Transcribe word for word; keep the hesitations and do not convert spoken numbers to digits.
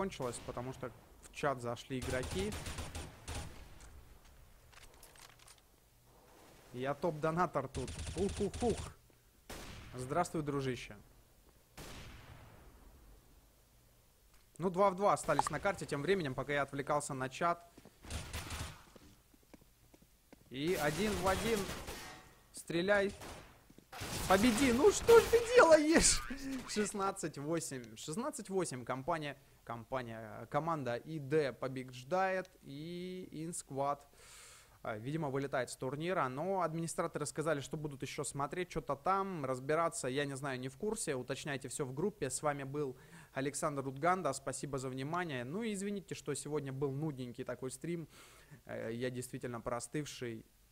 закончилась, потому что в чат зашли игроки. Я топ-донатор тут. Ух-ух-ух. Здравствуй, дружище. Ну, два в два остались на карте тем временем, пока я отвлекался на чат. И один в один. Стреляй. Победи. Ну что ж ты делаешь? шестнадцать восемь. шестнадцать восемь. Компания, компания, команда ИД побеждает. И Инсквад, видимо, вылетает с турнира. Но администраторы сказали, что будут еще смотреть что-то там, разбираться. Я не знаю, не в курсе. Уточняйте все в группе. С вами был Александр Рудганда. Спасибо за внимание. Ну и извините, что сегодня был нудненький такой стрим. Я действительно простывший.